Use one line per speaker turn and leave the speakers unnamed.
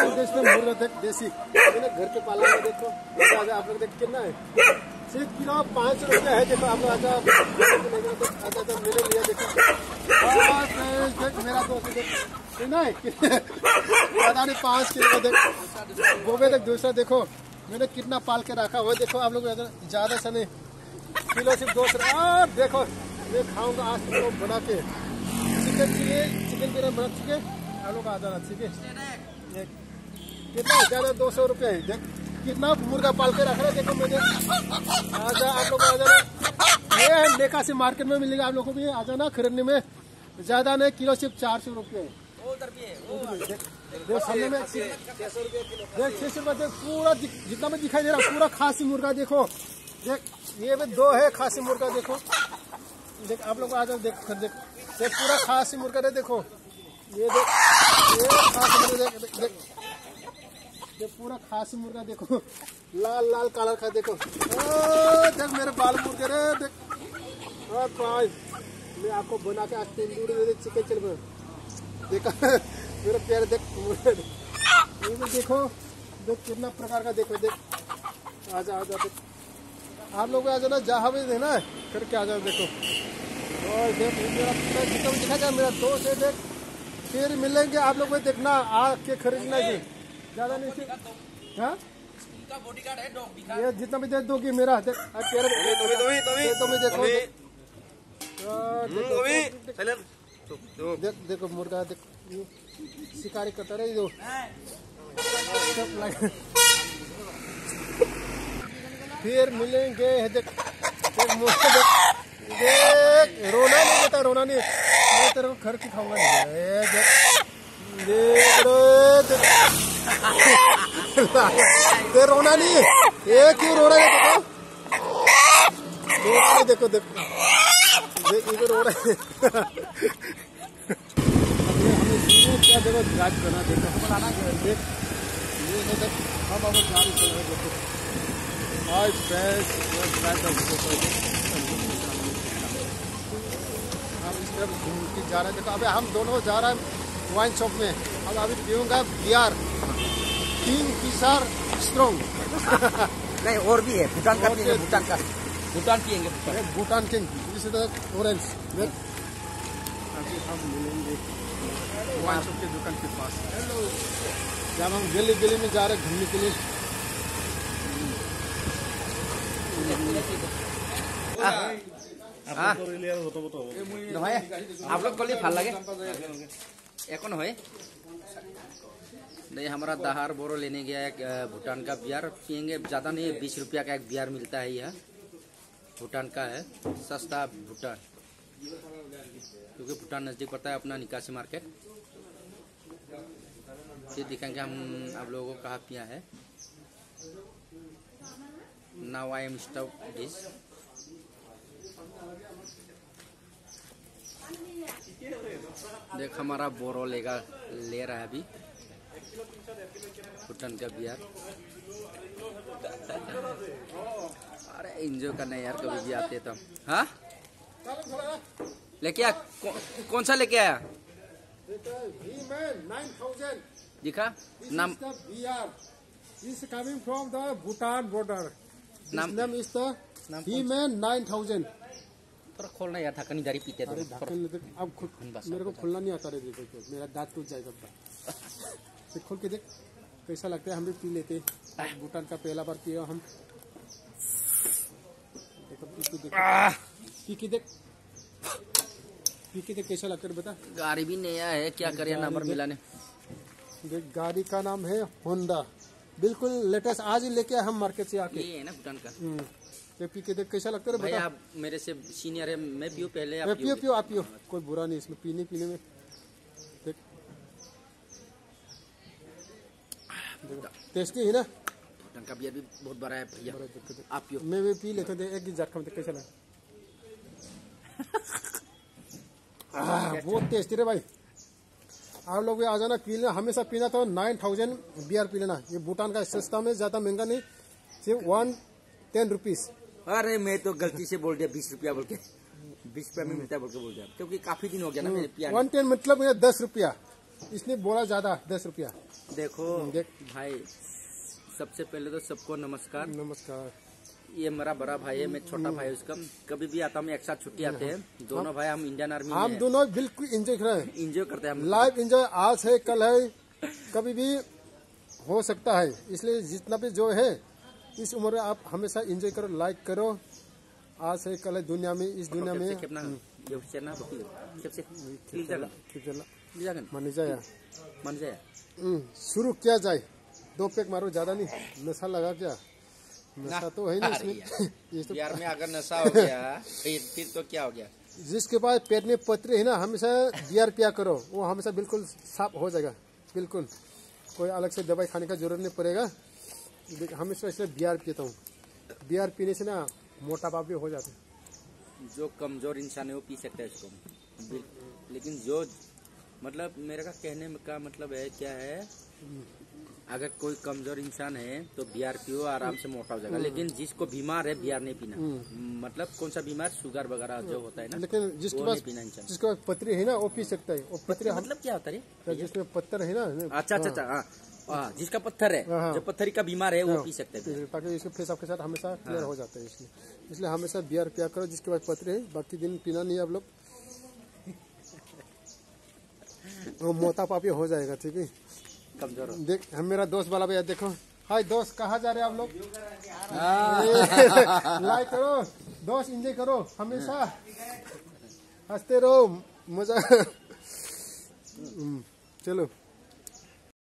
देश में मुर्गा देख देसी मैंने घर के पाला में देखो आजा आप लोग देख कितना है सिर्फ किलो 5 रुपया है। देखो आप लोग आजा आजा मेरे लिए देखो देख मेरा दोस्त देख नहीं पता नहीं 5 किलो देख वो भी देख दूसरा देखो मैंने कितना पाल के रखा हुआ देखो आप लोग ज्यादा सा नहीं किलो सिर्फ 2 देखो मैं खाऊंगा आज तो बना के चिकन बिरयानी बना चुके आप लोग आ जाना ठीक है। कितना ज्यादा 200 रुपये है देख कितना मुर्गा पाल के रख रहा है देखो मुझे आजा आप लोग आ जाना ये लेका से मार्केट में मिलेगा आप लोग को भी आ जाना खरीदने में ज्यादा नहीं किलो सिर्फ 400 रुपये सामने में 600 रुपये देख पूरा जितना भी दिखाई दे रहा पूरा खासी मुर्गा देखो देख ये भी 2 है खासी मुर्गा देखो देख आप लोग आ जाओ देख पूरा खासी मुर्गा है देखो ये देख ये खासी मुर्गा देख पूरा खासी मुर्गा देखो लाल लाल कलर का देखो देख मेरे बाल मुर्गे रे देख मैं आपको बना के आज तंदूरी चिकन चल देखा मेरा प्यार देख ये भी देखो देख कितना प्रकार का देखो देख आजा आजा देख आप लोग आ जाना जहाँ भी देना है करके आ जाओ देखो और देख मेरा जितना भी दिखा जाए मेरा दोस्त है देख फिर मिलेंगे आप लोग को देखना आके खरीदना जी ज्यादा नहीं हाँ ये जितना भी दे दोगी मेरा देख देख देखो मुर्गा देख शिकारी करता रही दो फिर मिलेंगे देख देख रोना नहीं देता रोना नहीं मैं तेरे को घर की खाऊंगा देख रोना नहीं ये क्यों रो रहा है देखो देखो इधर रो रहा है क्या देखो राज करना देखो बनाना देख ये देख हम अब गाड़ी चल रहे देखो आज फ्रेश हम इस तरफ घूम के जा रहे हैं देखो अभी हम दोनों जा रहे हैं वाइन शॉप में अब अभी पीऊंगा बियर किंग फिशर स्ट्रॉन्ग
नहीं और भी है भूटान का पिएंगे भूटान पिएंगे
भूटान किंग इसी तरह ऑरेंज अभी हम मिलेंगे वाइन शॉप के दुकान के पास जब हम गली गली में जा रहे हैं घूमने के लिए
आप लोग कल ভাল লাগে एको নহয় नहीं हमारा दहार बोरो लेने गया एक भूटान का बियर पियेंगे ज़्यादा नहीं 20 रुपया का एक बियर मिलता है यह भूटान का है सस्ता भूटान क्योंकि भूटान नज़दीक पड़ता है अपना निकासी मार्केट। ये दिखाएंगे हम आप लोगों को कहाँ पिया है। Now I am stop this देख हमारा बोरो ले रहा है अभी भूटान का बियर। अरे एंजॉय करना यार कभी भी आते तो हाँ लेके आ कौन सा लेके आया दिखा नाम
is coming from the Bhutan border. His name is the He-Man 9000.
थोड़ा खोलना यार ढक्कन इधर ही पीते तो
अब खुद मेरे को खोलना नहीं आता देखो मेरा दांत टूट जाएगा खोल के देख कैसा लगता है हम भी पी लेते भूटान का पहला बार पिया हम देखो पी के देख कैसा लगता है बता।
गाड़ी भी नया है क्या करें नंबर मिलाने
देख गाड़ी का नाम है होंडा बिल्कुल लेटेस्ट आज ही लेके हम मार्केट से आके
ये है ना भूटान का
पी के देख कैसा लगता है
भाई आप मेरे से सीनियर है मैं पियो पहले आप
पियो आप पियो कोई बुरा नहीं इसमें पीने में देख टेस्टी है ना
भूटान का बियर भी बहुत बड़ा है भैया आप पियो
मैं भी पी लेता हूँ एक गिलास खा कैसा लगा बहुत टेस्टी रे भाई आप लोग भी आ जाना पी लेना हमेशा पीना तो 9000 बियर पी लेना ये भूटान का सस्ता में ज्यादा महंगा नहीं सिर्फ 110 रुपीज।
अरे मैं तो गलती से बोल दिया 20 रुपया बोल के 20 रुपया में मिलता है बोल के बोल दिया क्योंकि काफी दिन हो गया ना मैंने पिया
110 मतलब 10 रुपया इसने बोला ज्यादा 10 रुपया
देखो
देख
भाई, सबसे पहले तो सबको नमस्कार।
नमस्कार।
ये मेरा बड़ा भाई है, मैं छोटा भाई है उसका। कभी भी आता हूँ मैं एक साथ छुट्टी आते हैं दोनों भाई। हम इंडियन आर्मी
हम
में
दोनों बिल्कुल एंजॉय कर रहे हैं,
एंजॉय करते हैं हम।
Live enjoy. आज है कल है, कभी भी हो सकता है, इसलिए जितना भी जो है इस उम्र में आप हमेशा एंजॉय करो, लाइक करो। आज है कल है, दुनिया में, इस दुनिया में मान जाए
मन जाए।
शुरू किया जाए। 2 पैक मारो, ज्यादा नहीं। नशा लगा क्या? नशा तो है नहीं इसमें। ये तो
बिहार में अगर नशा हो गया फिर तो क्या हो गया?
जिसके पास पेट में पथरी है ना, हमेशा बियर पिया करो, वो हमेशा बिल्कुल साफ हो जाएगा। बिल्कुल कोई अलग से दवाई खाने का जरूरत नहीं पड़ेगा। हमेशा इसलिए बियर पीता हूँ। बियर पीने से ना मोटापा भी हो जाता है।
जो कमजोर इंसान है वो पी सकता है इसको, लेकिन जो मतलब मेरे का कहने का मतलब है क्या है, अगर कोई कमजोर इंसान है तो बियर पियो, आराम से मोटा हो जाएगा। लेकिन जिसको बीमार है बियर नहीं पीना। मतलब कौन सा बीमार, शुगर वगैरह जो होता है ना,
लेकिन जिसके पास पथरी है ना वो पी सकता है। वो पथरी
मतलब क्या होता है?
जिसमें पत्थर है ना,
अच्छा, हाँ, जिसका पत्थर है, जो पत्थरी का बीमार है वो पी सकते हैं,
ताकि इसके फेस आपके साथ हमेशा क्लियर हो जाता है। इसलिए हमेशा बियर पिया करो जिसके पास पथरी है। बाकी दिन पीना नहीं आप लोग, वो मोटापा भी हो जाएगा। ठीक है,
कमजोर हो।
देख हम मेरा दोस्त वाला भैया देखो। हाय दोस्त, कहाँ जा रहे हैं आप लोग? लाइक करो दोस्त, एंजॉय करो, हमेशा हंसते रहो, मजा। चलो।